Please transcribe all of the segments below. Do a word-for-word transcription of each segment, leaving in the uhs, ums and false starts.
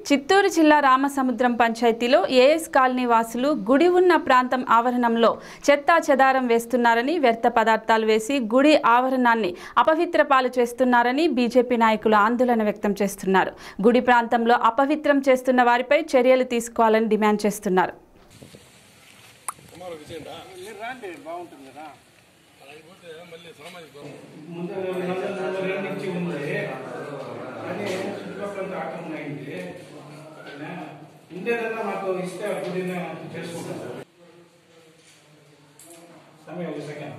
చిత్తూరు జిల్లా రామసముద్రం పంచాయతీలో as colony వాసులు గుడి ఉన్న ప్రాంతం ఆవరణంలో చెత్తా చెదారం వేస్తున్నారని, వ్యర్థ పదార్థాలు వేసి గుడి ఆవరణాన్ని అపవిత్రపాలు చేస్తున్నారని బీజేపీ నాయకులు ఆందోళన వ్యక్తం చేస్తున్నారు. గుడి ప్రాంతంలో అపవిత్రం చేస్తున్న వారిపై చర్యలు తీసుకోవాలని డిమాండ్ చేస్తున్నారు. ఉండేదన్నా మాకు ఇస్తే గుడిన చేసుకుంటాం. సమయం ఒక సెకండ్.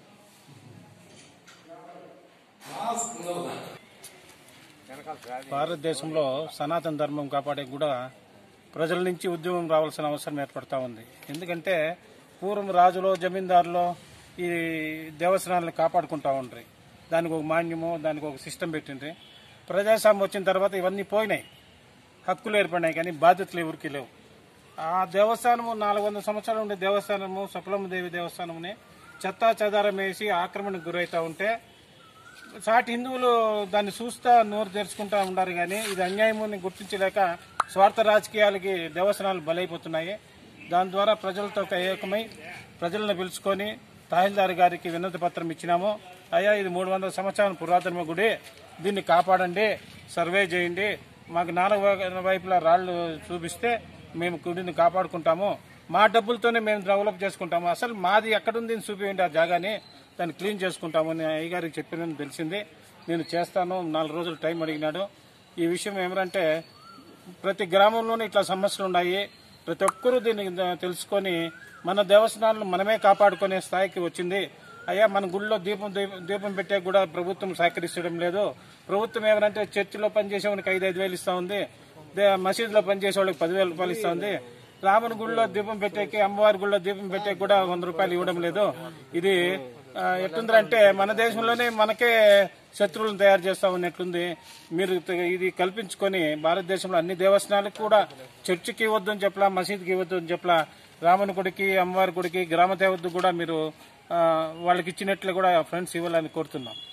భారతదేశంలో సనాతన ధర్మం కాపాడే కూడా ప్రజల నుంచి ఉద్యమం రావాల్సిన అవసరం ఏర్పడతా ఉంది. ఎందుకంటే పూర్వం రాజులో జమీందారులో ఈ దేవస్థానాలను కాపాడుకుంటా ఉండ్రి. దానికి ఒక మాన్యము, దానికి ఒక సిస్టమ్ పెట్టిండ్రి. ప్రజాస్వామ్యం వచ్చిన తర్వాత ఇవన్నీ పోయినాయి, హక్కులు ఏర్పడినాయి, కానీ బాధ్యతలు ఎవరికి లేవు. ఆ దేవస్థానము నాలుగు వందల సంవత్సరాలు ఉండే దేవస్థానము సఫలమ్మదేవి దేవస్థానముని చెత్తా చెదారం వేసి ఆక్రమణకు గురవుతూ ఉంటే సాటి హిందువులు దాన్ని చూస్తా నోరు తెరుచుకుంటా ఉండారు. కానీ ఇది అన్యాయమని గుర్తించలేక స్వార్థ రాజకీయాలకి దేవస్థానాలు బలైపోతున్నాయి. దాని ద్వారా ప్రజలతో ఏకమై ప్రజలను పిలుచుకొని తహసీల్దార్ గారికి వినతి పత్రం ఇచ్చినాము. అయ్యా, ఇది మూడు వందల సంవత్సరాల పురాతన గుడి, దీన్ని కాపాడండి, సర్వే చేయండి, మాకు నాలుగు వైపులా రాళ్లు చూపిస్తే మేము గుడిని కాపాడుకుంటాము, మా డబ్బులతోనే మేము డెవలప్ చేసుకుంటాము, అసలు మాది ఎక్కడుంది చూపించండి ఆ జాగాని, దాన్ని క్లీన్ చేసుకుంటాము అని అయ్యగారికి చెప్పినని తెలిసింది. నేను చేస్తాను, నాలుగు రోజులు టైం అడిగినాడు. ఈ విషయం ఏమంటే ప్రతి గ్రామంలోనూ ఇట్లా సమస్యలు ఉన్నాయి. ప్రతి ఒక్కరూ దీన్ని తెలుసుకొని మన దేవస్థానాలను మనమే కాపాడుకునే స్థాయికి వచ్చింది. అయ్యా, మన గుళ్ళో దీపం దీపం పెట్టే కూడా ప్రభుత్వం సహకరించడం లేదు. ప్రభుత్వం ఏమంటే చర్చిలో పనిచేసే వాళ్ళకి ఐదు ఐదు వేలు ఇస్తా ఉంది, మసీదులో పనిచేసే వాళ్ళకి పదివేల రూపాయలు ఇస్తా ఉంది. రాముని గుళ్ళో దీపం పెట్టేకి, అమ్మవారి గుళ్ళో దీపం పెట్టేకి కూడా వంద రూపాయలు ఇవ్వడం లేదు. ఇది ఎట్లుందంటే మన దేశంలోనే మనకే శత్రువులను తయారు చేస్తా ఉన్నట్లుంది. మీరు ఇది కల్పించుకొని భారతదేశంలో అన్ని దేవస్థానాలకు కూడా చర్చికి ఇవ్వద్దని చెప్పలా, మసీదుకి ఇవ్వద్దు అని చెప్పలా, రాముని గుడికి, అమ్మవారి గుడికి, గ్రామ దేవతకు కూడా మీరు వాళ్ళకి ఇచ్చినట్లు కూడా ఫ్రెండ్స్ ఇవ్వాలని కోరుతున్నాం.